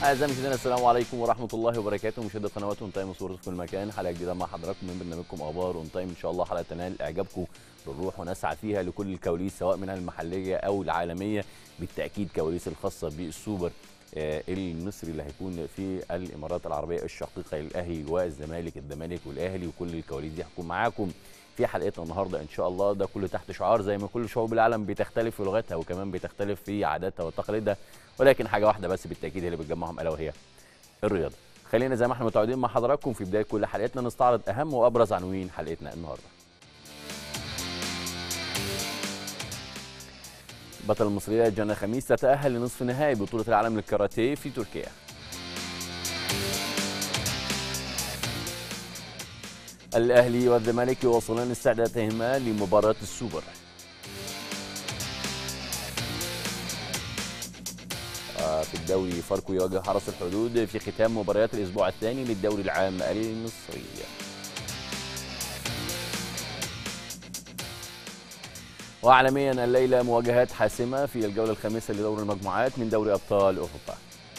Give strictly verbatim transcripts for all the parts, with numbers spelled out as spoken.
أعزائي المشاهدين السلام عليكم ورحمة الله وبركاته. مشاهدي قنوات اون تايم وصورة في كل مكان، حلقة جديدة مع حضراتكم من برنامجكم أخبار اون تايم. إن شاء الله حلقة تنال إعجابكم، بنروح ونسعى فيها لكل الكواليس سواء منها المحلية أو العالمية، بالتأكيد كواليس الخاصة بالسوبر المصري اللي هيكون في الإمارات العربية الشقيقة للأهلي والزمالك، الزمالك والأهلي، وكل الكواليس دي هتكون معاكم في حلقتنا النهارده ان شاء الله. ده كله تحت شعار زي ما كل شعوب العالم بتختلف في لغتها وكمان بتختلف في عاداتها وتقاليدها، ولكن حاجه واحده بس بالتاكيد هي اللي بتجمعهم الا وهي الرياضه. خلينا زي ما احنا متعودين مع حضراتكم في بدايه كل حلقتنا نستعرض اهم وابرز عناوين حلقتنا النهارده. بطل المصريه جنى خميس تتاهل لنصف نهائي بطوله العالم للكاراتيه في تركيا. الأهلي والزمالك يواصلان استعداداتهما لمباراة السوبر. في الدوري فاركو يواجه حرس الحدود في ختام مباريات الأسبوع الثاني للدوري العام المصري. وعالميا الليلة مواجهات حاسمة في الجولة الخامسة لدور المجموعات من دوري أبطال أوروبا.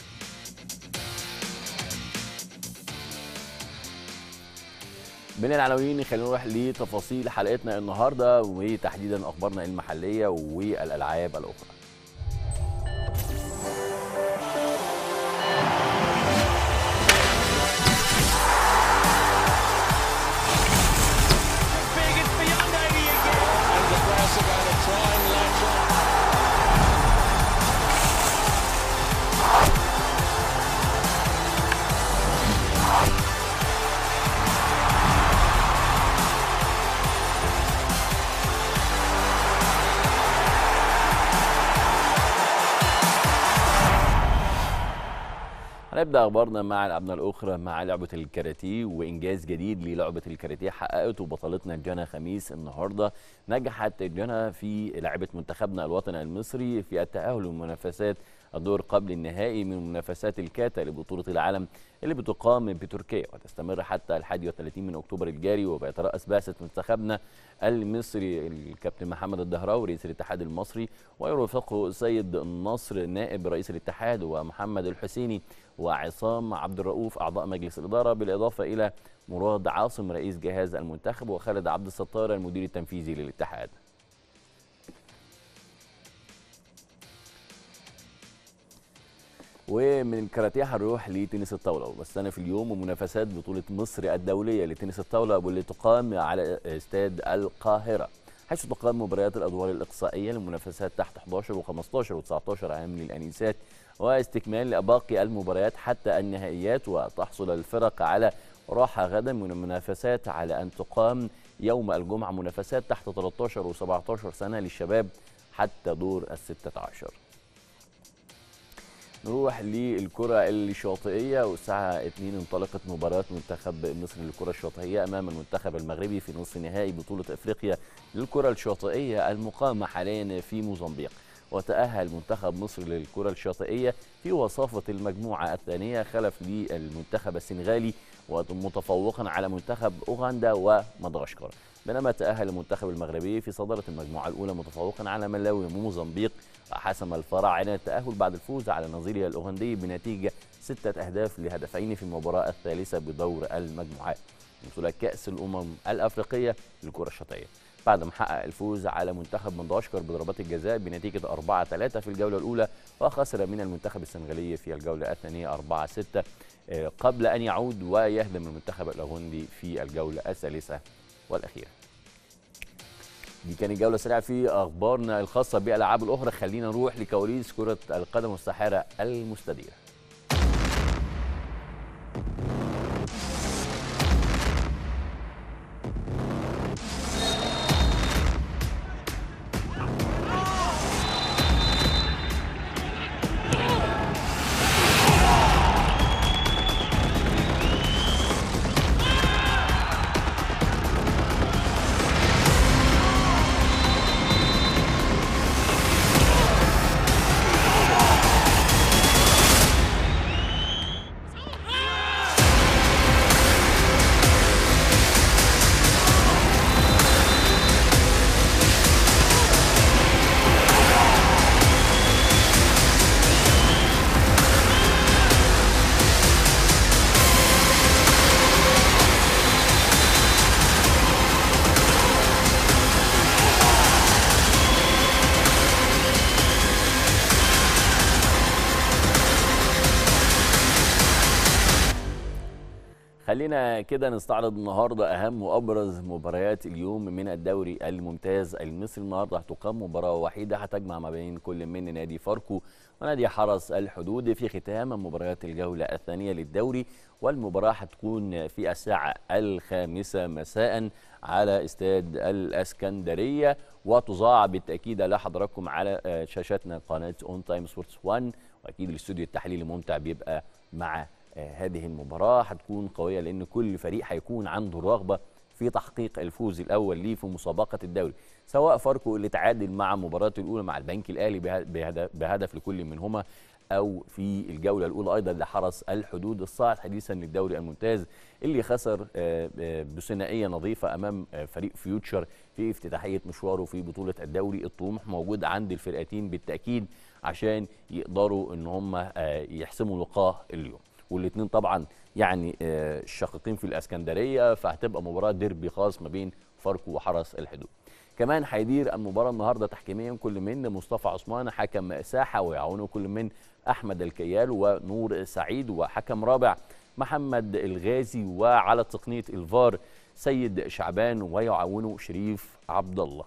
من العناوين خلينا نروح لتفاصيل حلقتنا النهارده وتحديدا اخبارنا المحليه والالعاب الاخرى. هنبدأ أخبارنا مع الأبناء الأخرى مع لعبة الكاراتيه، وإنجاز جديد للعبة الكاراتيه حققته بطلتنا جنى خميس النهارده. نجحت جنى في لعبة منتخبنا الوطني المصري في التأهل لمنافسات الدور قبل النهائي من منافسات الكاتا لبطولة العالم اللي بتقام بتركيا، وتستمر حتى الحادي والثلاثين من أكتوبر الجاري. وبيترأس بعثة منتخبنا المصري الكابتن محمد الدهراوي رئيس الاتحاد المصري، ويرافقه سيد النصر نائب رئيس الاتحاد، ومحمد الحسيني وعصام عبد الرؤوف أعضاء مجلس الإدارة، بالإضافة إلى مراد عاصم رئيس جهاز المنتخب، وخالد عبد الستار المدير التنفيذي للاتحاد. ومن الكاراتيه هنروح لتنس الطاوله، وبستأنف اليوم ومنافسات بطوله مصر الدوليه لتنس الطاوله واللي تقام على استاد القاهره، حيث تقام مباريات الادوار الاقصائيه للمنافسات تحت أحد عشر وخمسة عشر وتسعة عام للانسات، واستكمال لباقي المباريات حتى النهائيات. وتحصل الفرق على راحه غدا من المنافسات على ان تقام يوم الجمعه منافسات تحت ثلاثة عشر وسبعة عشر سنه للشباب حتى دور الستة عشر. نروح للكرة الشاطئية، والساعة اثنين انطلقت مباراة منتخب مصر للكرة الشاطئية أمام المنتخب المغربي في نصف نهائي بطولة أفريقيا للكرة الشاطئية المقامة حاليا في موزمبيق. وتأهل منتخب مصر للكرة الشاطئية في وصافة المجموعة الثانية خلف للمنتخب السنغالي ومتفوقا على منتخب أوغندا ومدغشقر، بينما تأهل المنتخب المغربي في صدارة المجموعة الأولى متفوقا على ملاوي وموزمبيق. وحسم الفراعنة التأهل بعد الفوز على نظيره الأوغندي بنتيجة ستة أهداف لهدفين في المباراة الثالثة بدور المجموعات من بطولة كأس الأمم الأفريقية للكرة الشاطئية، بعد ما حقق الفوز على منتخب مدغشقر بضربات الجزاء بنتيجة أربعة ثلاثة في الجولة الأولى، وخسر من المنتخب السنغالي في الجولة الثانية أربعة ستة قبل أن يعود ويهدم المنتخب الأوغندي في الجولة الثالثة والأخيرة. دي كانت جولة سريعة في أخبارنا الخاصة بالألعاب الأخرى. خلينا نروح لكواليس كرة القدم والساحرة المستديرة. خلينا كده نستعرض النهارده اهم وابرز مباريات اليوم من الدوري الممتاز المصري. النهارده هتقام مباراه وحيده هتجمع ما بين كل من نادي فاركو ونادي حرس الحدود في ختام مباريات الجوله الثانيه للدوري، والمباراه هتكون في الساعه الخامسه مساء على استاد الاسكندريه، وتذاع بالتاكيد لحضراتكم على شاشاتنا قناه اون تايم سبورتس واحد، واكيد الاستوديو التحليلي الممتع بيبقى مع هذه المباراة. هتكون قوية لأن كل فريق هيكون عنده الرغبة في تحقيق الفوز الأول ليه في مسابقة الدوري، سواء فاركو اللي تعادل مع مباراته الأولى مع البنك الأهلي بهدف لكل منهما، أو في الجولة الأولى أيضا لحرس الحدود الصاعد حديثا للدوري الممتاز اللي خسر بثنائية نظيفة أمام فريق فيوتشر في افتتاحية مشواره في بطولة الدوري. الطموح موجود عند الفرقتين بالتأكيد عشان يقدروا إن هم يحسموا لقاء اليوم، والاثنين طبعا يعني الشقيقين في الاسكندريه، فهتبقى مباراه ديربي خاص ما بين فاركو وحرس الحدود. كمان هيدير المباراه النهارده تحكيميا كل من مصطفى عثمان حكم ساحه، ويعاونه كل من احمد الكيال ونور سعيد، وحكم رابع محمد الغازي، وعلى تقنيه الفار سيد شعبان، ويعاونه شريف عبد الله.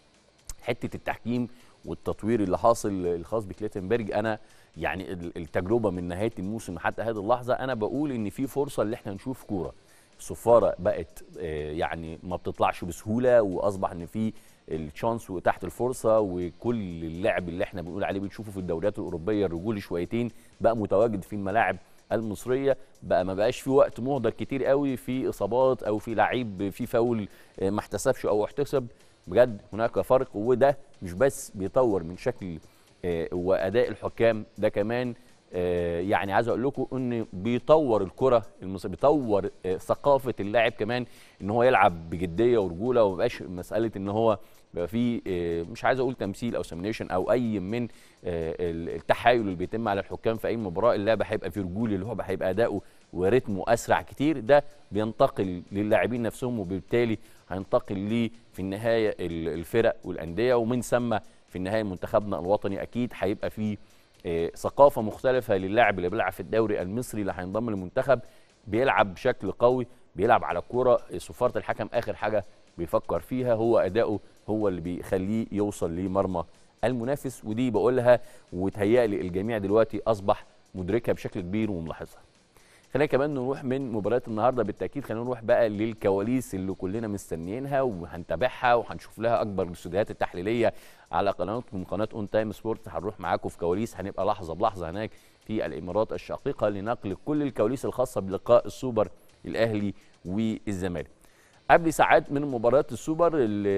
حته التحكيم والتطوير اللي حاصل الخاص بكليتنبرج، انا يعني التجربه من نهايه الموسم حتى هذه اللحظه انا بقول ان في فرصه ان احنا نشوف كوره. الصفاره بقت يعني ما بتطلعش بسهوله، واصبح ان في الشانس وتحت الفرصه، وكل اللعب اللي احنا بنقول عليه بنشوفه في الدوريات الاوروبيه الرجولي شويتين بقى متواجد في الملاعب المصريه. بقى ما بقاش في وقت مهدر كتير قوي في اصابات او في لعيب في فاول ما احتسبش او احتسب. بجد هناك فرق، وده مش بس بيطور من شكل آه واداء الحكام، ده كمان آه يعني عايز اقول لكم ان بيطور الكره المصريه، بيطور آه ثقافه اللاعب كمان ان هو يلعب بجديه ورجوله، وما بقاش مساله ان هو بقى في مش عايز اقول تمثيل او سيميليشن او اي من التحايل اللي بيتم على الحكام في اي مباراه. اللعبه هيبقى في رجولي، اللي هو هيبقى اداؤه ورتمه اسرع كتير، ده بينتقل للاعبين نفسهم، وبالتالي هينتقل ليه في النهايه الفرق والانديه، ومن ثم في النهايه منتخبنا الوطني اكيد هيبقى فيه ثقافه مختلفه للاعب اللي بيلعب في الدوري المصري اللي هينضم للمنتخب، بيلعب بشكل قوي، بيلعب على الكوره. صفاره الحكم اخر حاجه بيفكر فيها هو اداؤه، هو اللي بيخليه يوصل لمرمى المنافس، ودي بقولها وتهيألي الجميع دلوقتي اصبح مدركها بشكل كبير وملاحظها. خلينا كمان نروح من مباريات النهارده بالتاكيد، خلينا نروح بقى للكواليس اللي كلنا مستنيينها وهنتابعها وهنشوف لها اكبر الاستوديوهات التحليليه على قناتكم قناه اون تايم سبورت. هنروح معاكم في كواليس، هنبقى لحظه بلحظه هناك في الامارات الشقيقه لنقل كل الكواليس الخاصه بلقاء السوبر الاهلي والزمالك. قبل ساعات من مباريات السوبر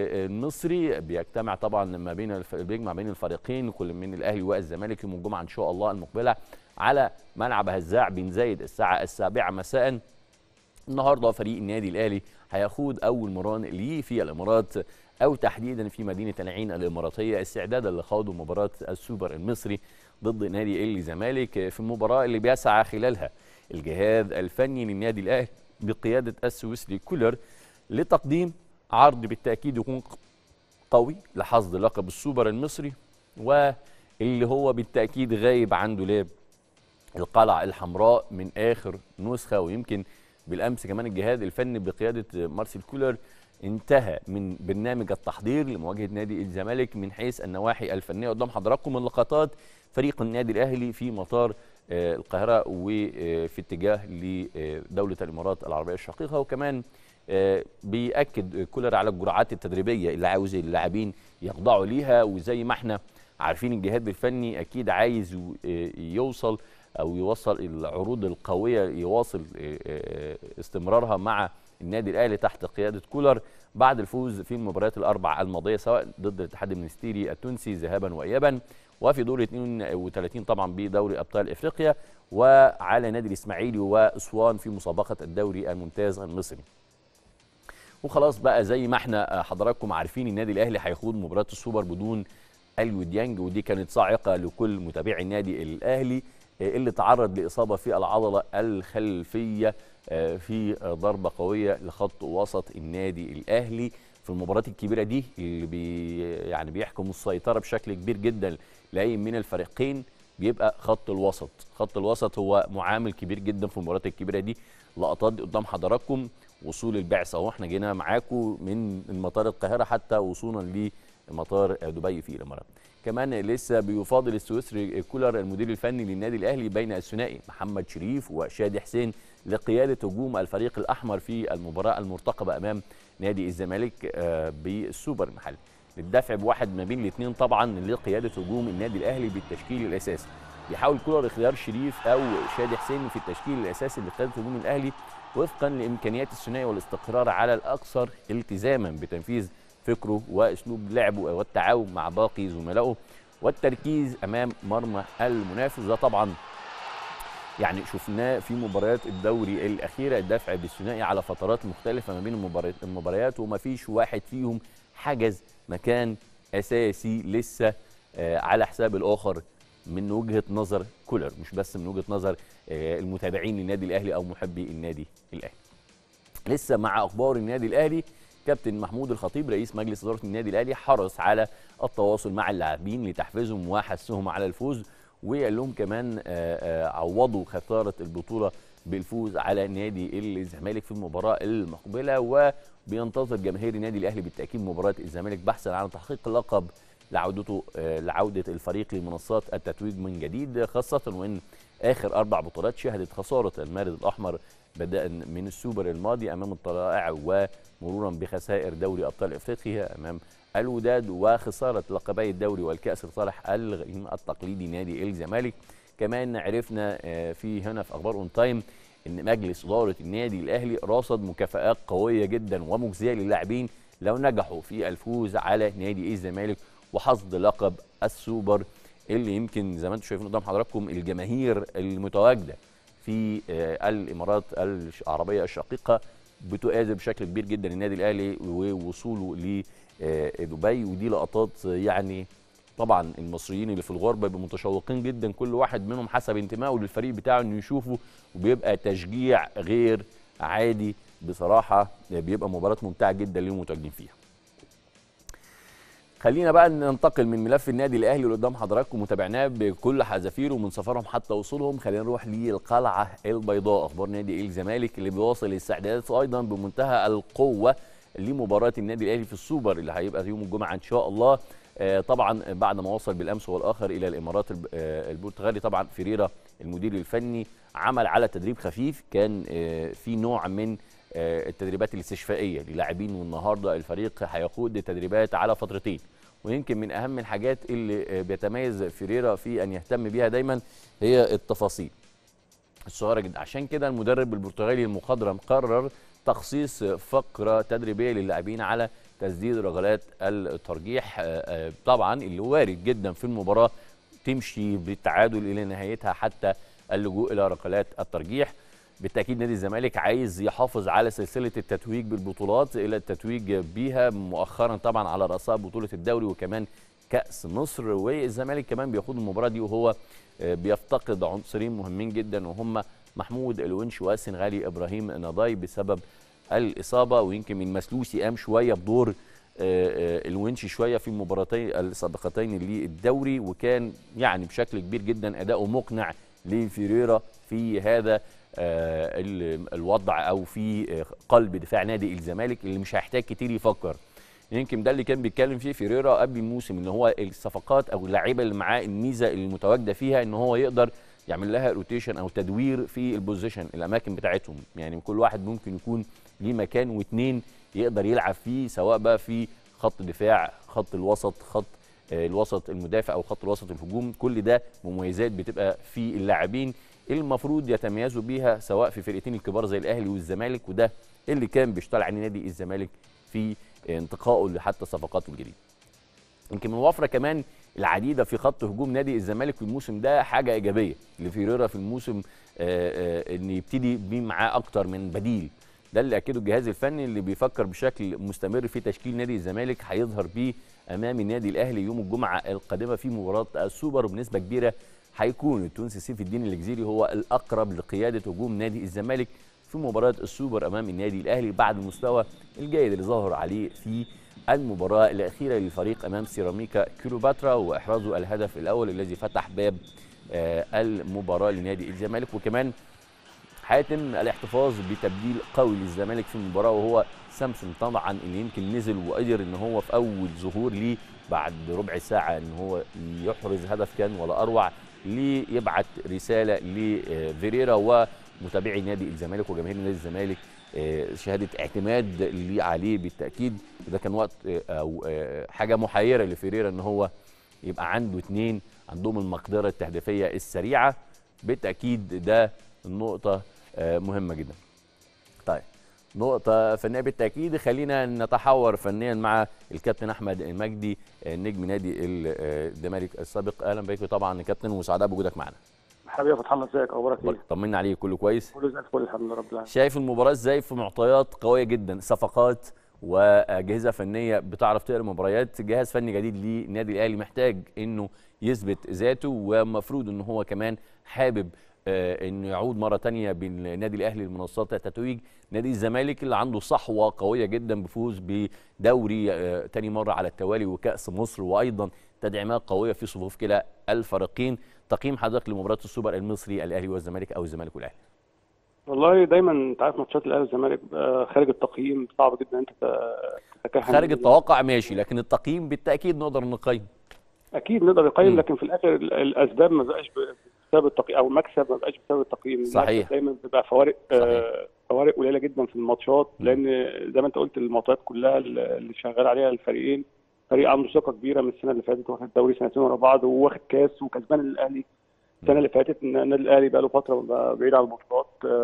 المصري بيجتمع طبعا ما بين بيجمع بين الفريقين كل من الاهلي والزمالك يوم الجمعه ان شاء الله المقبله على ملعب هزاع بن زايد الساعه السابعه مساء. النهارده فريق النادي الاهلي هيخوض اول مران ليه في الامارات، او تحديدا في مدينه العين الاماراتيه، استعدادا لخوض مباراه السوبر المصري ضد نادي الزمالك، في المباراه اللي بيسعى خلالها الجهاز الفني للنادي الاهلي بقياده السويسري كولر لتقديم عرض بالتاكيد يكون قوي لحصد لقب السوبر المصري، واللي هو بالتاكيد غايب عنده لعب القلعه الحمراء من اخر نسخه. ويمكن بالامس كمان الجهاز الفني بقياده مارسيل كولر انتهى من برنامج التحضير لمواجهه نادي الزمالك من حيث النواحي الفنيه. قدام حضراتكم من لقطات فريق النادي الاهلي في مطار القاهره وفي اتجاه لدوله الامارات العربيه الشقيقه، وكمان بيأكد كولر على الجرعات التدريبيه اللي عاوز اللاعبين يخضعوا ليها. وزي ما احنا عارفين الجهاز الفني اكيد عايز يوصل او يوصل العروض القويه، يواصل استمرارها مع النادي الاهلي تحت قياده كولر بعد الفوز في المباريات الاربع الماضيه، سواء ضد الاتحاد المنستيري التونسي ذهابا وايابا، وفي دور اثنين وثلاثين طبعا بدوري ابطال افريقيا، وعلى نادي الاسماعيلي واسوان في مسابقه الدوري الممتاز المصري. وخلاص بقى زي ما احنا حضراتكم عارفين النادي الاهلي هيخوض مباراه السوبر بدون اليو ديانج، ودي كانت صاعقه لكل متابعي النادي الاهلي اللي تعرض لاصابه في العضله الخلفيه في ضربه قويه لخط وسط النادي الاهلي في المباريات الكبيره دي اللي بي يعني بيحكم السيطره بشكل كبير جدا لاي من الفريقين. بيبقى خط الوسط. خط الوسط هو معامل كبير جدا في المباريات الكبيره دي. لقطات دي قدام حضراتكم، وصول البعثه اهو، احنا جينا معاكم من مطار القاهره حتى وصولا لمطار دبي في الامارات. كمان لسه بيفاضل السويسري كولر المدير الفني للنادي الاهلي بين الثنائي محمد شريف وشادي حسين لقياده هجوم الفريق الاحمر في المباراه المرتقبه امام نادي الزمالك بالسوبر المحلي، للدفع بواحد ما بين الاثنين طبعا لقياده هجوم النادي الاهلي بالتشكيل الاساسي. بيحاول كولر اختيار شريف او شادي حسين في التشكيل الاساسي لقياده هجوم الاهلي وفقا لامكانيات الثنائي والاستقرار على الاكثر التزاما بتنفيذ فكره واسلوب لعبه والتعاون مع باقي زملائه والتركيز امام مرمى المنافس. ده طبعا يعني شفناه في مباريات الدوري الاخيره، الدفع بالثنائي على فترات مختلفه ما بين المباريات وما فيش واحد فيهم حجز مكان اساسي لسه على حساب الاخر من وجهه نظر كولر، مش بس من وجهه نظر المتابعين للنادي الاهلي او محبي النادي الاهلي. لسه مع اخبار النادي الاهلي، كابتن محمود الخطيب رئيس مجلس اداره النادي الاهلي حرص على التواصل مع اللاعبين لتحفيزهم وحثهم على الفوز، وقال لهم كمان عوضوا خساره البطوله بالفوز على نادي الزمالك في المباراه المقبله، وبينتظر جماهير النادي الاهلي بالتاكيد مباراه الزمالك بحثا عن تحقيق اللقب لعودته لعوده الفريق لمنصات التتويج من جديد، خاصه وان اخر اربع بطولات شهدت خساره المارد الاحمر بدءا من السوبر الماضي امام الطلائع ومرورا بخسائر دوري ابطال افريقيا امام الوداد وخساره لقبي الدوري والكاس لصالح الغريم التقليدي نادي الزمالك. كمان عرفنا في هنا في اخبار اون تايم ان مجلس اداره النادي الاهلي راصد مكافآت قويه جدا ومجزيه للاعبين لو نجحوا في الفوز على نادي الزمالك وحصد لقب السوبر، اللي يمكن زي ما انتم شايفين قدام حضراتكم الجماهير المتواجده في الامارات العربيه الشقيقه بتؤازر بشكل كبير جدا النادي الاهلي ووصوله لدبي، ودي لقطات يعني طبعا المصريين اللي في الغربه بيبقوا متشوقين جدا كل واحد منهم حسب انتمائه للفريق بتاعه انه يشوفه، وبيبقى تشجيع غير عادي بصراحه، بيبقى مباراه ممتعه جدا ليهم متواجدين فيها. خلينا بقى ننتقل من ملف النادي الاهلي اللي قدام حضراتكم وتابعناه بكل حذافيره من سفرهم حتى وصولهم. خلينا نروح للقلعه البيضاء، اخبار نادي الزمالك اللي بيواصل الاستعدادات ايضا بمنتهى القوه لمباراه النادي الاهلي في السوبر اللي هيبقى يوم الجمعه ان شاء الله. آه طبعا بعد ما وصل بالامس والاخر الى الامارات آه البرتغالي، طبعا فيريرا المدير الفني عمل على تدريب خفيف، كان آه في نوع من التدريبات الاستشفائيه للاعبين، والنهارده الفريق هيخوض تدريبات على فترتين. ويمكن من اهم الحاجات اللي بيتميز فيريرا في ان يهتم بيها دايما هي التفاصيل الصغيره جدا، عشان كده المدرب البرتغالي المخضرم قرر تخصيص فقره تدريبيه للاعبين على تسديد ركلات الترجيح، طبعا اللي وارد جدا في المباراه تمشي بالتعادل الى نهايتها حتى اللجوء الى ركلات الترجيح. بالتاكيد نادي الزمالك عايز يحافظ على سلسله التتويج بالبطولات الى التتويج بيها مؤخرا، طبعا على راسها بطوله الدوري وكمان كاس مصر، والزمالك كمان بيخوض المباراه دي وهو بيفتقد عنصرين مهمين جدا وهم محمود الونش والسنغالي ابراهيم نضاي بسبب الاصابه، ويمكن من مسلوسي قام شويه بدور الونش شويه في المباراتين السابقتين للدوري، وكان يعني بشكل كبير جدا اداؤه مقنع لفيريرا في هذا الوضع او في قلب دفاع نادي الزمالك اللي مش هيحتاج كتير يفكر. يمكن ده اللي كان بيتكلم فيه فيريرا قبل الموسم، ان هو الصفقات او اللعيبه اللي معاه الميزه المتواجده فيها ان هو يقدر يعمل لها روتيشن او تدوير في البوزيشن الاماكن بتاعتهم، يعني كل واحد ممكن يكون ليه مكان واثنين يقدر يلعب فيه، سواء بقى في خط دفاع، خط الوسط، خط الوسط المدافع او خط الوسط الهجوم، كل ده مميزات بتبقى في اللاعبين المفروض يتميزوا بيها سواء في فرقتين الكبار زي الاهلي والزمالك، وده اللي كان بيشتغل عليه نادي الزمالك في انتقائه حتى صفقاته الجديده. يمكن من وفره كمان العديده في خط هجوم نادي الزمالك في الموسم ده حاجه ايجابيه لفيريرا في الموسم، ان يبتدي بيه معاه اكتر من بديل، ده اللي اكده الجهاز الفني اللي بيفكر بشكل مستمر في تشكيل نادي الزمالك هيظهر بيه امام النادي الاهلي يوم الجمعه القادمه في مباراه السوبر، وبنسبه كبيره هيكون التونسي سيف الدين الجزيري هو الاقرب لقياده هجوم نادي الزمالك في مباراه السوبر امام النادي الاهلي بعد المستوى الجيد اللي ظهر عليه في المباراه الاخيره للفريق امام سيراميكا كليوباترا واحرازه الهدف الاول الذي فتح باب المباراه لنادي الزمالك. وكمان هيتم الاحتفاظ بتبديل قوي للزمالك في المباراه، وهو سامسون طبعا اللي يمكن نزل وقدر ان هو في اول ظهور ليه بعد ربع ساعه ان هو يحرز هدف كان ولا اروع، ليبعت رساله لفيريرا ومتابعي نادي الزمالك وجماهير نادي الزمالك شهاده اعتماد اللي عليه بالتاكيد. وده كان وقت او حاجه محيره لفيريرا ان هو يبقى عنده اثنين عندهم المقدره التهديفيه السريعه. بالتاكيد ده النقطه مهمه جدا. طيب نقطة فنية بالتأكيد. خلينا نتحور فنيا مع الكابتن أحمد المجدي نجم نادي الزمالك السابق. أهلا بيك طبعا يا كابتن وسعداء بوجودك معنا. حبيبي يا فتح الله، ازيك؟ اخبارك ايه؟ طمنا عليك. كله كويس؟ كله زي الفل الحمد لله رب العالمين. شايف المباراة ازاي في معطيات قوية جدا، صفقات وأجهزة فنية بتعرف تقرا مباريات، جهاز فني جديد للنادي الأهلي محتاج إنه يثبت ذاته، ومفروض إن هو كمان حابب انه يعود مره ثانيه بالنادي الاهلي لمنصات التتويج. نادي الزمالك اللي عنده صحوه قويه جدا بفوز بدوري ثاني مره على التوالي وكاس مصر، وايضا تدعيمات قويه في صفوف كلا الفريقين. تقييم حضرتك لمباراه السوبر المصري الاهلي والزمالك او الزمالك والاهلي؟ والله دايما انت عارف ماتشات الاهلي والزمالك خارج التقييم صعب جدا انت تتكهن خارج التوقع ماشي، لكن التقييم بالتاكيد نقدر نقيم. اكيد نقدر نقيم، لكن في الاخر الاسباب ما بقاش بسبب التقييم او المكسب ما بقاش بسبب التقييم. صحيح. دايما بيبقى فوارق آه فوارق قليله جدا في الماتشات، لان زي ما انت قلت الماتشات كلها اللي شغال عليها الفريقين، فريق عنده ثقه كبيره من السنه اللي فاتت، واخد الدوري سنتين ورا بعض وواخد كاس وكسبان الاهلي السنه اللي فاتت. النادي الاهلي بقى له فتره بعيد عن البطولات،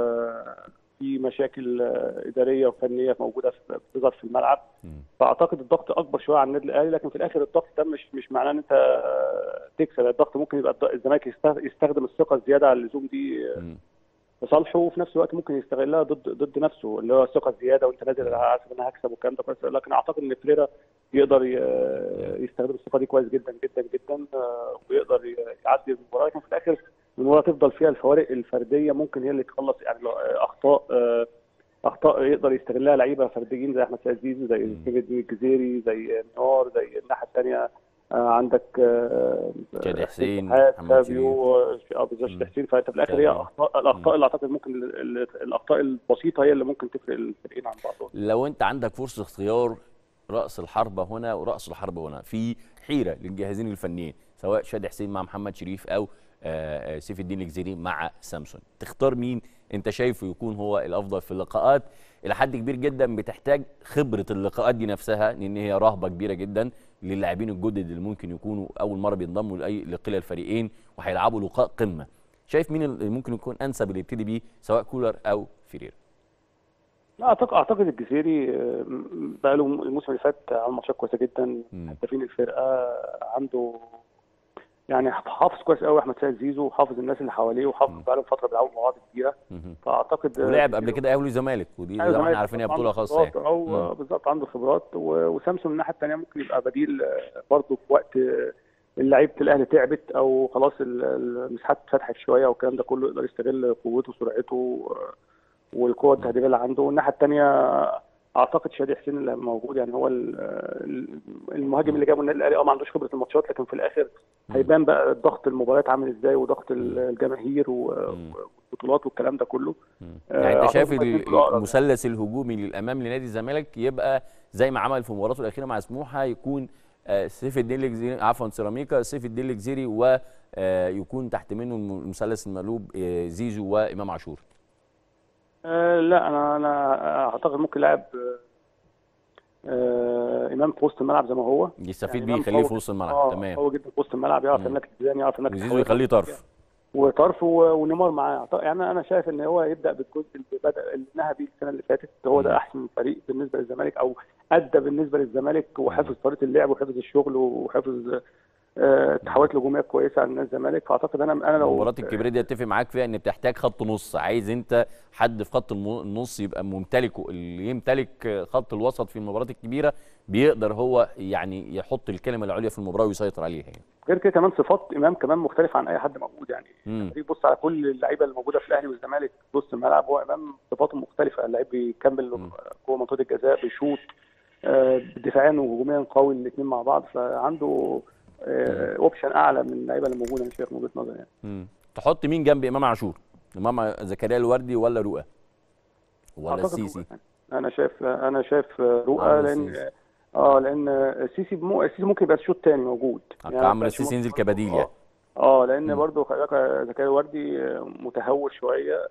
آه في مشاكل اداريه وفنيه موجوده بتظهر في الملعب. فاعتقد الضغط اكبر شويه على النادي الاهلي، لكن في الاخر الضغط ده مش مش معناه ان انت تكسب. الضغط ممكن يبقى الزمالك يستخدم الثقه الزياده على اللزوم دي لصالحه، وفي نفس الوقت ممكن يستغلها ضد ضد نفسه، اللي هو الثقه الزياده وانت نازل عارف ان انا هكسب والكلام ده كويس. لكن اعتقد ان فريرا يقدر يستخدم الثقه دي كويس جدا جدا جدا، ويقدر يعدي المباراه. لكن في الاخر المباراه تفضل فيها الفوارق الفرديه ممكن هي اللي تخلص، يعني اخطاء اخطاء يقدر يستغلها لعيبه فرديين زي احمد سيد زيزو، زي سيف الدين الجزيري، زي نور، زي الناحيه الثانيه عندك شادي حسين، محمد فابيو، بالظبط شادي حسين. فانت في الاخر هي اخطاء الاخطاء اللي اعتقد ممكن الاخطاء البسيطه هي اللي ممكن تفرق الفريقين عن بعضهم. لو انت عندك فرصه اختيار راس الحربه هنا وراس الحربه هنا، في حيره للجهازين الفنيين سواء شادي حسين مع محمد شريف او سيف الدين الجزيري مع سامسون، تختار مين انت شايفه يكون هو الافضل في اللقاءات؟ الى حد كبير جدا بتحتاج خبره اللقاءات دي نفسها، لان هي رهبه كبيره جدا للاعبين الجدد اللي ممكن يكونوا اول مره بينضموا لاي لكلا الفريقين وهيلعبوا لقاء قمه. شايف مين اللي ممكن يكون انسب اللي يبتدي بيه سواء كولر او فيريرا؟ لا اعتقد اعتقد الجزيري بقى له الموسم اللي فات عمل ماتشات كويسه جدا، هدافين الفرقه عنده، يعني حافظ كويس قوي احمد سيد زيزو، وحافظ الناس اللي حواليه، وحافظ بقى لهم فتره بيلعبوا مع بعض كتيره. فاعتقد ولعب قبل كده اهلي وزمالك، ودي زي ما احنا عارفين هي بطوله خاصه يعني. او بالظبط عنده خبرات. وسامسون الناحيه الثانيه ممكن يبقى بديل برضه في وقت اللعيبه الاهلي تعبت او خلاص المساحات اتفتحت شويه والكلام ده كله، يقدر يستغل قوته وسرعته والقوه التهديفيه اللي عنده. والناحيه الثانيه اعتقد شادي حسين اللي موجود، يعني هو المهاجم اللي جابه النادي الاهلي. اه ما عندوش خبره الماتشات، لكن في الاخر هيبان بقى ضغط المباريات عامل ازاي وضغط الجماهير والبطولات والكلام ده كله. يعني انت شايف المثلث الهجومي للامام لنادي الزمالك يبقى زي ما عمل في مباراته الاخيره مع سموحه، يكون سيف الدين الجزيري عفوا سيراميكا سيف الدين الجزيري، ويكون تحت منه المثلث المقلوب زيزو وامام عاشور؟ أه لا انا انا اعتقد ممكن لاعب أه امام في وسط الملعب زي ما هو يستفيد يعني بيه، يخليه في وسط الملعب. آه تمام، هو جدا في وسط الملعب، يعرف يملك التزام، يعرف يملك زيزو يخليه طرف وطرف ونيمار معاه. يعني انا شايف ان هو يبدا بالجزء اللي بدا اللي نهى بيه السنه اللي فاتت، هو ده احسن فريق بالنسبه للزمالك او ادى بالنسبه للزمالك، وحفظ طريقه اللعب وحفظ الشغل وحفظ التحولات الهجوميه كويسه على النادي الزمالك. فاعتقد انا انا لو المباراه الكبيره دي اتفق معاك فيها ان بتحتاج خط نص، عايز انت حد في خط النص يبقى ممتلكه، اللي يمتلك خط الوسط في المباريات الكبيره بيقدر هو يعني يحط الكلمه العليا في المباراه ويسيطر عليها يعني. غير كده كمان صفات امام كمان مختلفه عن اي حد موجود، يعني بص على كل اللعيبه اللي موجوده في الاهلي والزمالك بص الملعب، هو امام صفاته مختلفه، اللعيب بيكمل جوه منطقه الجزاء، بيشوط، دفاعيا وهجوميا قوي الاثنين مع بعض، فعنده اوبشن اعلى من اللعيبه اللي موجوده، انا شايف من وجهه نظري يعني. امم تحط مين جنب امام عاشور؟ امام زكريا الوردي ولا رؤى ولا السيسي؟ انا شايف انا شايف رؤى، لان اه لان السيسي مو السيسي ممكن يبقى الشوط الثاني موجود يعني عمرو السيسي ينزل كبديل يعني. اه لان برضه زكريا الوردي متهور شويه،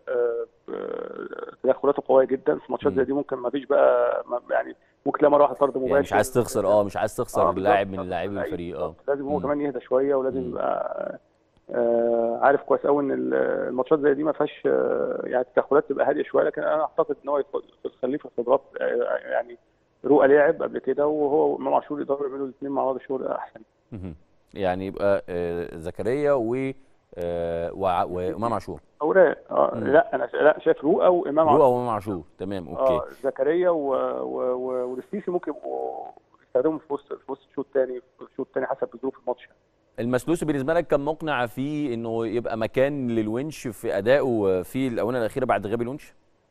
تدخلاته قويه جدا في ماتشات زي دي. ممكن ما فيش بقى يعني ممكن تلاقي مره واحده طرد مباشر، يعني مش عايز تخسر اه مش عايز تخسر اللاعب من لاعبي الفريق. اه لازم هو كمان يهدى شويه، ولازم يبقى آه عارف كويس قوي ان الماتشات زي دي ما فيهاش آه يعني التدخلات تبقى هاديه شويه. لكن انا اعتقد ان هو يخليه في الخبرات، آه يعني رؤى لعب قبل كده، وهو امام عاشور يقدروا يعملوا الاثنين مع بعض شغل احسن. يعني يبقى آه زكريا و آه وامام عاشور اوراق. اه لا انا لا شايف رؤى وامام عاشور. رؤى وامام عاشور تمام اوكي. اه زكريا والسيسي ممكن يبقوا يستخدموا في وسط في وسط الشوط الثاني في الشوط الثاني حسب ظروف الماتش. المسلوسي بالنسبه لك كان مقنع في انه يبقى مكان للونش في ادائه في الاونه الاخيره بعد غياب الونش؟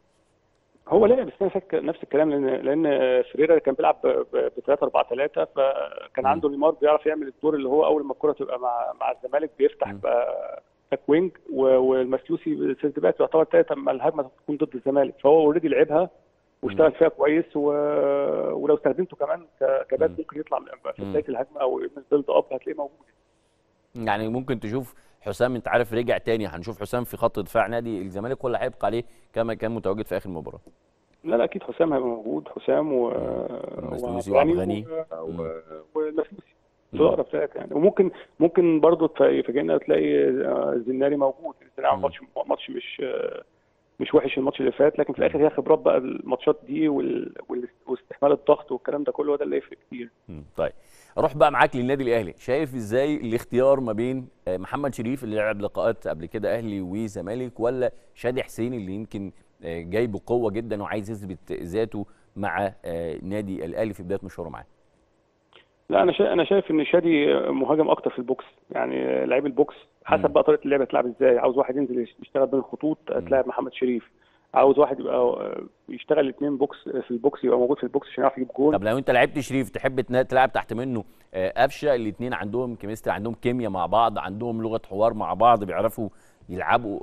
هو لعب السنه اللي فاتت نفس الكلام، لان لان فريرا كان بيلعب ب ثلاثة أربعة ثلاثة، فكان عنده نيمار بيعرف يعمل الدور اللي هو اول ما الكره تبقى مع مع الزمالك بيفتح باك وينج، والمسلوسي سيرد باك يعتبر ثالث اما الهجمه تكون ضد الزمالك، فهو اوريدي لعبها واشتغل فيها كويس. و... ولو استخدمته كمان كباك ممكن يطلع في بدايه الهجمه او البيلد اب هتلاقيه موجود. يعني ممكن تشوف حسام، انت عارف رجع تاني، هنشوف حسام في خط دفاع نادي الزمالك ولا هيبقى عليه كما كان متواجد في اخر المباراه؟ لا لا اكيد حسام هيبقى موجود، حسام و والمسلوسي وعبد الغني والمسلوسي تقرب ثلاثه يعني. وممكن ممكن برضه يفاجئنا تلاقي الزناري موجود. الزناري ماتش ماتش مش مش وحش الماتش اللي فات، لكن في الاخر هي خبرات بقى الماتشات دي واستحمال الضغط والكلام ده كله، هو ده اللي يفرق كتير. طيب اروح بقى معاك للنادي الاهلي، شايف ازاي الاختيار ما بين محمد شريف اللي لعب لقاءات قبل كده اهلي وزمالك، ولا شادي حسين اللي يمكن جاي بقوه جدا وعايز يثبت ذاته مع نادي الاهلي في بدايه مشواره معاه؟ لا انا شا... انا شايف ان شادي مهاجم اكتر في البوكس، يعني لعيب البوكس حسب بقى طريقه اللعب تلعب ازاي. عاوز واحد ينزل يشتغل بين الخطوط هتلاعب محمد شريف، عاوز واحد يبقى يشتغل الاثنين بوكس في البوكس، يبقى موجود في البوكس عشان يعرف يجيب جول. طب لو انت لعبت شريف تحب تلعب تحت منه قفشه؟ الاثنين عندهم كيمستري، عندهم كيمياء مع بعض، عندهم لغه حوار مع بعض، بيعرفوا يلعبوا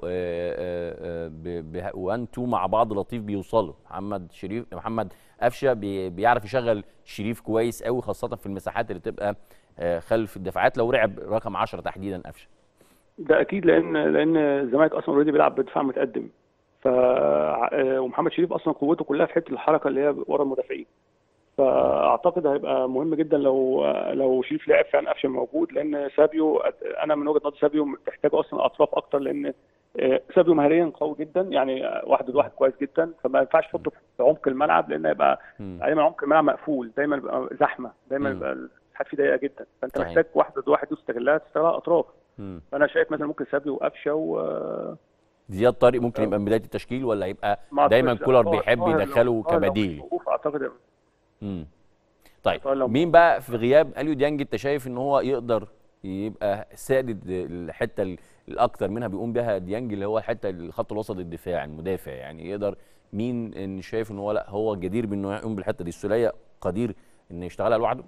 ب واحد اتنين مع بعض لطيف بيوصلوا. محمد شريف محمد قفشه بيعرف يشغل شريف كويس قوي، خاصه في المساحات اللي تبقى خلف الدفاعات لو لعب رقم عشرة تحديدا قفشه. ده اكيد، لان لان الزمالك اصلا اوريدي بيلعب بدفاع متقدم، ف ومحمد شريف اصلا قوته كلها في حته الحركه اللي هي ورا المدافعين. فاعتقد هيبقى مهم جدا لو لو شريف لعب فعلا قفشه موجود، لان سابيو انا من وجهه نظري سابيو محتاج اصلا اطراف اكتر، لان سابيو مهاريا قوي جدا، يعني واحد ضد واحد كويس جدا، فما ينفعش تحطه في عمق الملعب لان هيبقى دايما عمق الملعب مقفول، دايما بيبقى زحمه، دايما بيبقى الحد فيه ضيقه جدا، فانت صحيح. محتاج واحد ضد واحد تستغلها تستغلها اطراف. مم. فانا شايف مثلا ممكن سابيو وقفشه و زياد طارق ممكن يبقى من بدايه التشكيل، ولا يبقى دايما كولر بيحب يدخله كبديل؟ اعتقد. امم طيب مين بقى في غياب اليو ديانج انت شايف ان هو يقدر يبقى سادد الحته الاكثر منها بيقوم بها ديانج، اللي هو الحته الخط الوسط الدفاع المدافع، يعني يقدر مين ان شايف ان هو لا هو جدير بانه يقوم بالحته دي؟ السوليه قدير ان يشتغلها لوحده؟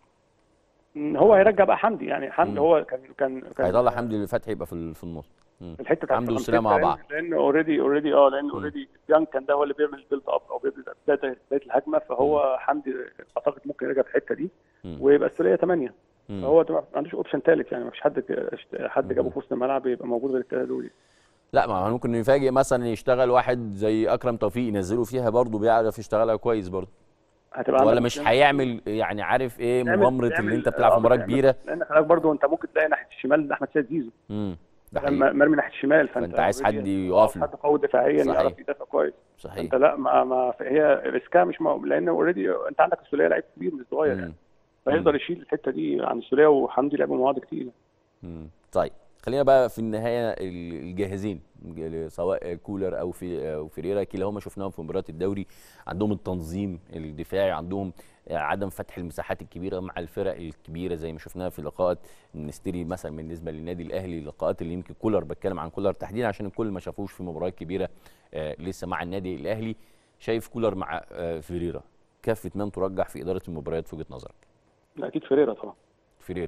هو هيرجع بقى حمدي، يعني حمدي هو كان كان كان هيطلع حمدي اللي فتحي يبقى في في النص، الحته بتاعت حمدي والسوليه مع بعض، لان اوريدي اوريدي اه لان اوريدي ديانج كان ده هو اللي بيعمل بيلد اب او بدايه بدايه الهجمه، فهو مم. حمدي اعتقد ممكن يرجع في الحته دي مم. ويبقى السوليه ثمانية، فهو ما عندوش اوبشن ثالث، يعني ما فيش حد حد جابه في وسط الملعب يبقى موجود غير الثلاثه دول. لا ما ممكن يفاجئ مثلا يشتغل واحد زي اكرم توفيق ينزله فيها برضه بيعرف يشتغلها كويس برضه، ولا مش هيعمل يعني عارف ايه مغامره اللي انت بتلعب في مباراه كبيره؟ لان خلاك برضه انت ممكن تلاقي ناحيه الشمال احمد سيد زيزو امم مرمي ناحيه الشمال، فانت, فانت عايز حد يقف له، حد قوي دفاعيا يعرف يدافع كويس. صحيح. انت لا ما, ما هي ريسكها مش م... لان اوريدي انت عندك السوليه لعيب كبير مش صغير يعني، فيقدر يشيل الحته دي عن السوليه، وحمدي لعبوا مع بعض كتير. امم طيب خلينا بقى في النهايه الجاهزين سواء كولر او في او فيريرا، كلاهما شفناهم في مباريات الدوري، عندهم التنظيم الدفاعي، عندهم عدم فتح المساحات الكبيره مع الفرق الكبيره زي ما شفناها في لقاءات النستيري مثلا بالنسبه للنادي الاهلي، اللقاءات اللي يمكن كولر، بتكلم عن كولر تحديدا عشان الكل ما شافوش في مباريات كبيره آه لسه مع النادي الاهلي. شايف كولر مع آه فيريرا كافه من ترجح في اداره المباريات في وجهه نظرك؟ لا اكيد فيريرا طبعا. فيريرا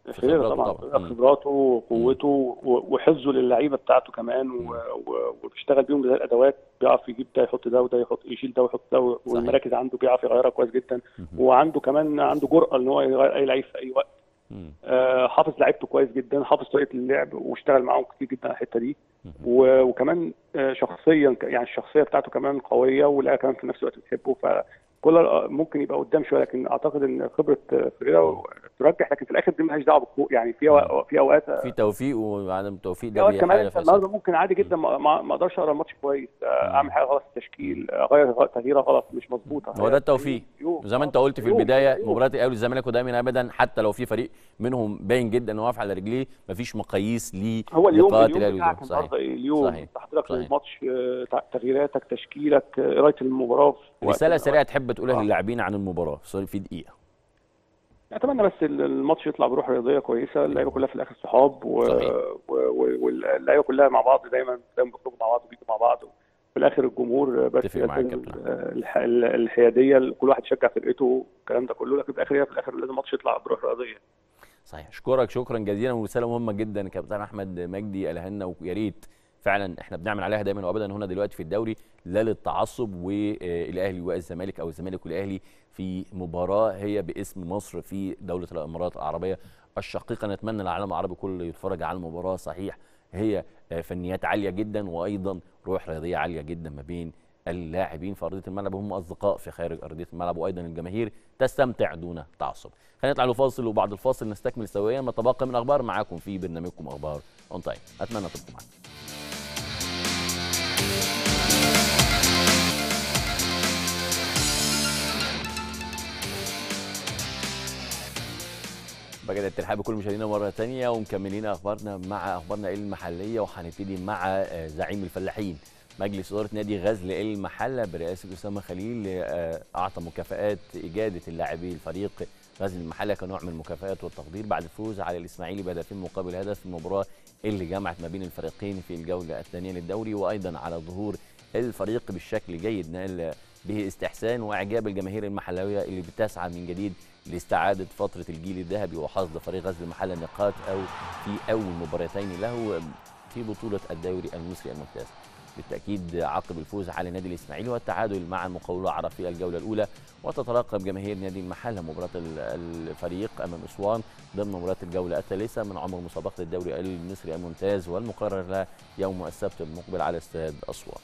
فيريرا طبعا خبراته وقوته وحفظه للعيبه بتاعته كمان، وبيشتغل بيهم زي الادوات، بيعرف يجيب ده يحط ده وده يحط يشيل ده ويحط ده، والمراكز عنده بيعرف يغيرها كويس جدا. وعنده كمان عنده جرأه ان هو يغير اي لعيب في اي وقت. آه حافظ لعيبته كويس جدا، حافظ طريقه اللعب واشتغل معاهم كتير جدا على الحته دي. وكمان آه شخصيا يعني الشخصيه بتاعته كمان قويه، ولا كمان في نفس الوقت بتحبه، فكل ممكن يبقى قدام شويه، لكن اعتقد ان خبره فيريرا ترجح. لكن في الاخر دي مالهاش دعوه بالكوره، يعني في في اوقات في توفيق وعدم توفيق ده كمان. النهارده ممكن عادي جدا ما اقدرش اقرا الماتش كويس، اعمل حاجه غلط في التشكيل، اغير تغييره غلط مش مظبوطه. هو ده التوفيق زي ما انت قلت في البدايه. مباراه الاهلي والزمالك ودايما ابدا، حتى لو في فريق منهم باين جدا انه واقف على رجليه، مفيش مقاييس ليه. هو اليوم اليوم بتاعك النهارده اليوم تحضيرك للماتش، تغييراتك، تشكيلك، قرايه المباراه. رساله سريعه تحب تقولها للاعبين عن المباراه في دقيقه؟ اتمنى بس الماتش يطلع بروح رياضيه كويسه، اللعيبه كلها في الاخر صحاب، واللعيبه كلها مع بعض، دايما دايما بيخرجوا مع بعض وبيجوا مع بعض، وفي الاخر الجمهور بس الحياديه، كل واحد يشجع فرقته الكلام ده كله، لكن في الاخر في الاخر لازم الماتش يطلع بروح رياضيه. صحيح. اشكرك شكرا جزيلا، ورساله مهمه جدا كابتن احمد مجدي قالها لنا، ويا ريت فعلا احنا بنعمل عليها دايما وابدا هنا دلوقتي في الدوري، لا للتعصب، والاهلي والزمالك او الزمالك والاهلي في مباراه هي باسم مصر في دوله الامارات العربيه الشقيقه. نتمنى العالم العربي كله يتفرج على المباراه. صحيح هي فنيات عاليه جدا، وايضا روح رياضيه عاليه جدا ما بين اللاعبين في ارضيه الملعب، وهم اصدقاء في خارج ارضيه الملعب، وايضا الجماهير تستمتع دون تعصب. خلينا نطلع لفاصل، وبعد الفاصل نستكمل سويا ما تبقى من اخبار معاكم في برنامجكم اخبار اون تايم. اتمنى تبقوا معانا. بجد الترحاب بكل مشاهدينا مره ثانيه، ومكملين اخبارنا مع اخبارنا المحليه، وهنبتدي مع زعيم الفلاحين. مجلس اداره نادي غزل المحله برئاسه اسامه خليل اعطى مكافآت اجاده اللاعبي الفريق غزل المحله كنوع من المكافآت والتقدير بعد الفوز على الاسماعيلي بهدفين مقابل هدف في المباراه اللي جمعت ما بين الفريقين في الجوله الثانيه للدوري، وايضا على ظهور الفريق بالشكل جيد نال به استحسان واعجاب الجماهير المحلاويه اللي بتسعى من جديد لاستعاده فتره الجيل الذهبي وحصد فريق غزل المحله نقاط او في اول مباراتين له في بطوله الدوري المصري الممتاز. بالتاكيد عقب الفوز على نادي الاسماعيلي والتعادل مع المقاولون العرب في الجوله الاولى، وتترقب جماهير نادي المحله مباراه الفريق امام اسوان ضمن مباراه الجوله الثالثه من عمر مسابقه الدوري المصري الممتاز، والمقرر لها يوم السبت المقبل على استاد اسوان.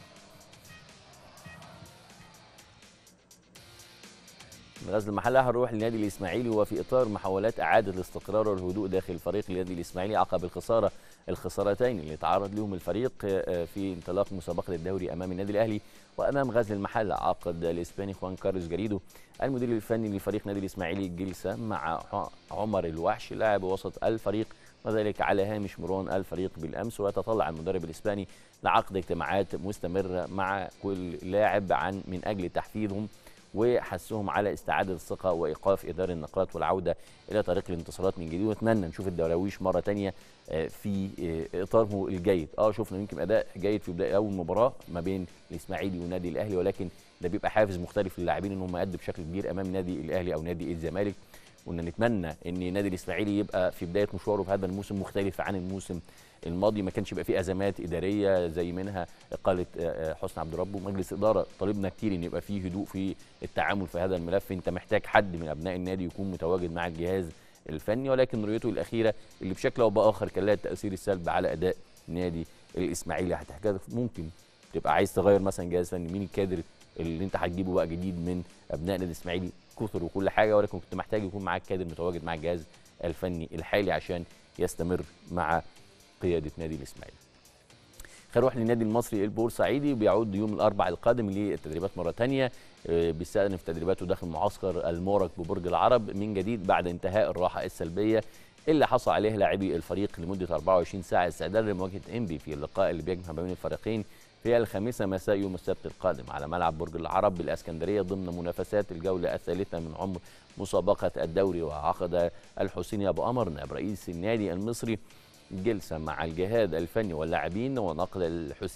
من غزل المحله هنروح للنادي الاسماعيلي، وفي اطار محاولات اعاده الاستقرار والهدوء داخل الفريق النادي الاسماعيلي عقب الخساره الخسارتين اللي تعرض لهم الفريق في انطلاق مسابقه الدوري امام النادي الاهلي وامام غزل المحله، عقد الاسباني خوان كارلوس جاريدو المدير الفني لفريق نادي الاسماعيلي جلسه مع عمر الوحش لاعب وسط الفريق، وذلك على هامش مران الفريق بالامس. ويتطلع المدرب الاسباني لعقد اجتماعات مستمره مع كل لاعب عن من اجل تحفيزهم وحثهم على استعاده الثقه وايقاف اداره النقاط والعوده الى طريق الانتصارات من جديد. ونتمنى نشوف الدراويش مره ثانيه في اطاره الجيد. اه شفنا يمكن اداء جيد في بدايه اول مباراه ما بين الاسماعيلي والنادي الاهلي، ولكن ده بيبقى حافز مختلف للاعبين ان هم يأدوا بشكل كبير امام نادي الاهلي او نادي الزمالك. وان نتمنى ان نادي الاسماعيلي يبقى في بدايه مشواره في هذا الموسم مختلف عن الموسم الماضي، ما كانش يبقى فيه ازمات اداريه زي منها اقاله حسني عبد ربه. ومجلس اداره طالبنا كتير ان يبقى فيه هدوء في التعامل في هذا الملف. انت محتاج حد من ابناء النادي يكون متواجد مع الجهاز الفني، ولكن رؤيته الاخيره اللي بشكل او باخر كان لها التاثير السلبي على اداء نادي الاسماعيلي. هتحتاج ممكن تبقى عايز تغير مثلا جهاز فني، مين الكادر اللي انت هتجيبه بقى جديد من ابناء نادي الاسماعيلي؟ كثر وكل حاجه، ولكن كنت محتاج يكون معاك كادر متواجد مع الجهاز الفني الحالي عشان يستمر مع قياده نادي الاسماعيلي. خلينا نروح للنادي المصري البورسعيدي، بيعود يوم الاربعاء القادم للتدريبات مره ثانيه، بيستأنف تدريباته داخل معسكر المورك ببرج العرب من جديد بعد انتهاء الراحه السلبيه اللي حصل عليه لاعبي الفريق لمده أربعة وعشرين ساعه استعدادا لمواجهه انبي في اللقاء اللي بيجمع بين الفريقين في الخامسه مساء يوم السبت القادم على ملعب برج العرب بالاسكندريه ضمن منافسات الجوله الثالثه من عمر مسابقه الدوري. وعقد الحسيني ابو قمر نائب رئيس النادي المصري جلسه مع الجهاز الفني واللاعبين، ونقل الحسيني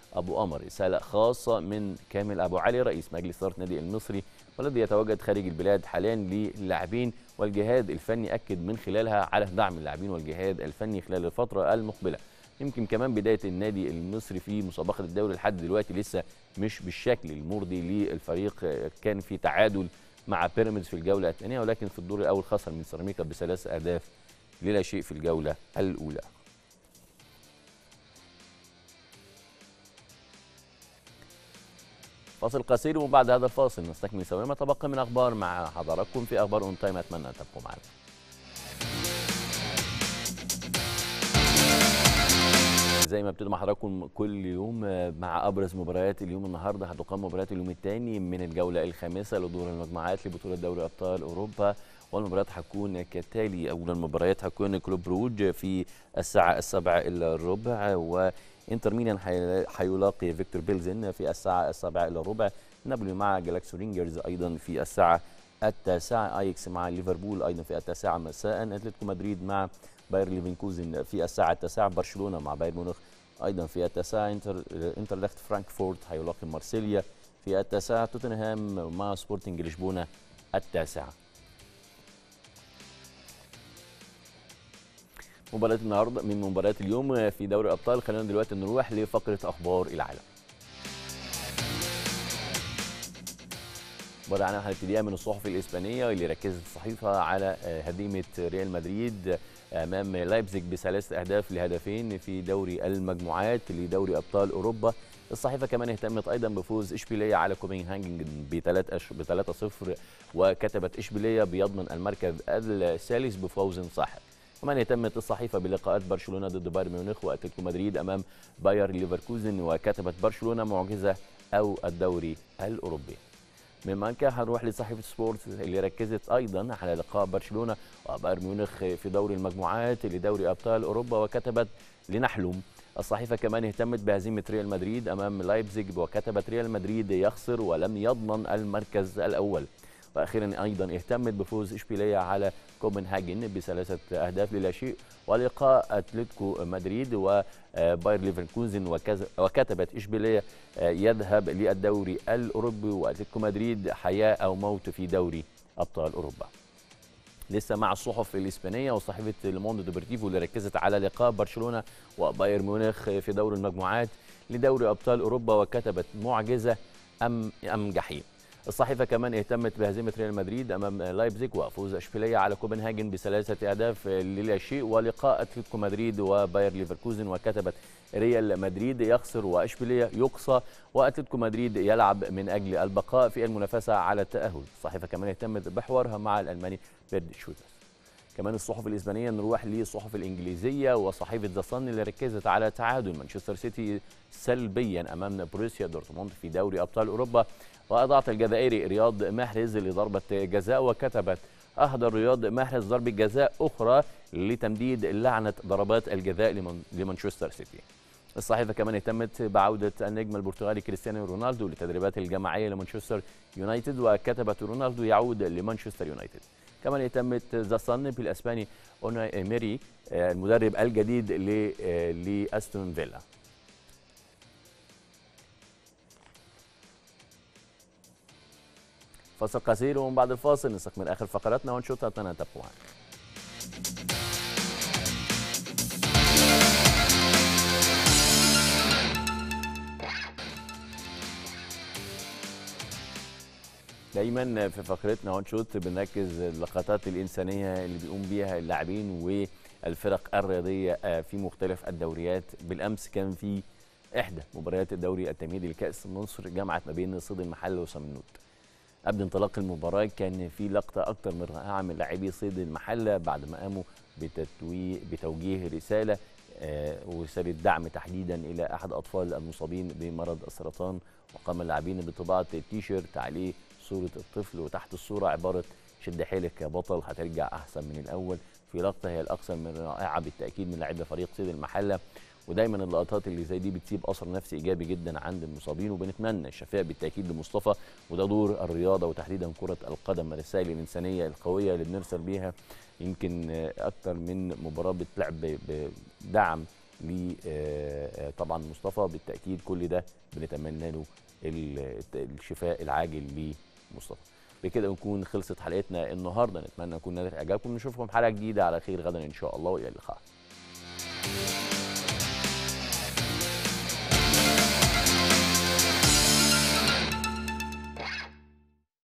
ابو قمر رساله خاصه من كامل ابو علي رئيس مجلس اداره النادي المصري والذي يتواجد خارج البلاد حاليا للاعبين والجهاد الفني، اكد من خلالها على دعم اللاعبين والجهاد الفني خلال الفتره المقبله. يمكن كمان بدايه النادي المصري في مسابقه الدوري لحد دلوقتي لسه مش بالشكل المرضي للفريق، كان في تعادل مع بيراميدز في الجوله الثانيه، ولكن في الدور الاول خسر من سيراميكا بثلاث اهداف للا شيء في الجوله الاولى. فاصل قصير وبعد هذا الفاصل نستكمل سوا ما تبقى من اخبار مع حضراتكم في اخبار اون تايم. اتمنى ان تبقوا معنا. زي ما ابتدي مع حضراتكم كل يوم مع ابرز مباريات اليوم، النهارده هتقام مباريات اليوم الثاني من الجوله الخامسه لدور المجموعات لبطوله دوري ابطال اوروبا، والمباريات هتكون كالتالي. اول المباريات هتكون كلوب بروج في الساعه السابعه الا الربع، وانتر ميلان هيلاقي فيكتور بيلزن في الساعه السابعه الا الربع، نابولي مع جالاكسي رينجرز ايضا في الساعه التاسعه، ايكس مع ليفربول ايضا في التاسعه مساء، اتلتيكو مدريد مع باير ليفنكوزن في الساعه التاسعه، برشلونه مع بايرن ميونخ ايضا في التاسعه، انتر انترلخت فرانكفورت هيلاقي مارسيليا في التاسعه، توتنهام مع سبورتنج لشبونه التاسعه. مباراة النهارده من مباريات اليوم في دوري الابطال، خلينا دلوقتي نروح لفقره اخبار العالم. مباراة العالم هنبتديها من الصحف الاسبانيه اللي ركزت الصحيفه على هزيمه ريال مدريد امام لايبزيج بثلاث اهداف لهدفين في دوري المجموعات لدوري ابطال اوروبا. الصحيفه كمان اهتمت ايضا بفوز اشبيليه على كوبنهاجن بثلاثة صفر، وكتبت اشبيليه بيضمن المركز الثالث بفوز ساحق. كمان اهتمت الصحيفه بلقاءات برشلونه ضد بايرن ميونخ واتلتيكو مدريد امام باير ليفركوزن، وكتبت برشلونه معجزه او الدوري الاوروبي. من مانكا هنروح لصحيفه سبورت اللي ركزت ايضا على لقاء برشلونه وبايرن ميونخ في دوري المجموعات لدوري ابطال اوروبا، وكتبت لنحلم. الصحيفه كمان اهتمت بهزيمه ريال مدريد امام لايبزيج، وكتبت ريال مدريد يخسر ولم يضمن المركز الاول. واخيرا ايضا اهتمت بفوز اشبيليه على كوبنهاجن بثلاثه اهداف للا شيء، ولقاء اتلتيكو مدريد وباير ليفركوزن، وكتبت اشبيليه يذهب للدوري الاوروبي واتلتيكو مدريد حياه او موت في دوري ابطال اوروبا. لسه مع الصحف الاسبانيه وصحيفه الموندو ديبورتيفو اللي ركزت على لقاء برشلونه وبايرن ميونخ في دور المجموعات لدوري ابطال اوروبا، وكتبت معجزه ام ام جحيم. الصحيفه كمان اهتمت بهزيمه ريال مدريد امام لايبزيج وفوز اشبيليه على كوبنهاجن بثلاثه اهداف للا شيء، ولقاء اتلتيكو مدريد وباير ليفركوزن، وكتبت ريال مدريد يخسر واشبيليه يقصى واتلتيكو مدريد يلعب من اجل البقاء في المنافسه على التاهل. الصحيفه كمان اهتمت بحوارها مع الالماني بيرد شوتر. كمان الصحف الاسبانيه نروح للصحف الانجليزيه وصحيفه ذا صن اللي ركزت على تعادل مانشستر سيتي سلبيا امام بروسيا دورتموند في دوري ابطال اوروبا، واضاعت الجزائري رياض محرز لضربه جزاء، وكتبت اهدر رياض محرز ضربه جزاء اخرى لتمديد لعنه ضربات الجزاء لمانشستر سيتي. الصحيفه كمان اهتمت بعوده النجم البرتغالي كريستيانو رونالدو للتدريبات الجماعيه لمانشستر يونايتد، وكتبت رونالدو يعود لمانشستر يونايتد. كمان اهتمت ذا صن بالاسباني اوناي ايميري المدرب الجديد لاستون فيلا. فاصل قصير ومن بعد الفاصل نستكمل اخر فقراتنا ونشوفها. اتمنى تبقوا معنا. دايما في فقرتنا وان شوت بنركز اللقطات الانسانيه اللي بيقوم بيها اللاعبين والفرق الرياضيه في مختلف الدوريات. بالامس كان في احدى مباريات الدوري التمهيدي لكاس مصر جمعت ما بين صيد المحله وسمنود. قبل انطلاق المباراه كان في لقطه اكتر من رائعه من لاعبي صيد المحله بعد ما قاموا بتوجيه رساله ورساله دعم تحديدا الى احد اطفال المصابين بمرض السرطان، وقام اللاعبين بطباعه تيشيرت عليه صوره الطفل وتحت الصوره عباره شد حيلك يا بطل هترجع احسن من الاول. في لقطه هي الاكثر من رائعه بالتاكيد من لاعبي فريق صيد المحله، ودايما اللقطات اللي زي دي بتسيب اثر نفسي ايجابي جدا عند المصابين، وبنتمنى الشفاء بالتاكيد لمصطفى، وده دور الرياضه وتحديدا كره القدم، الرسائل الانسانيه القويه اللي بنرسل بيها. يمكن اكتر من مباراه بتلعب بدعم ل طبعا مصطفى. بالتاكيد كل ده بنتمنى له الشفاء العاجل لمصطفى. بكده نكون خلصت حلقتنا النهارده، نتمنى نكون نالت اعجابكم، نشوفكم حلقه جديده على خير غدا ان شاء الله، والى اللقاء.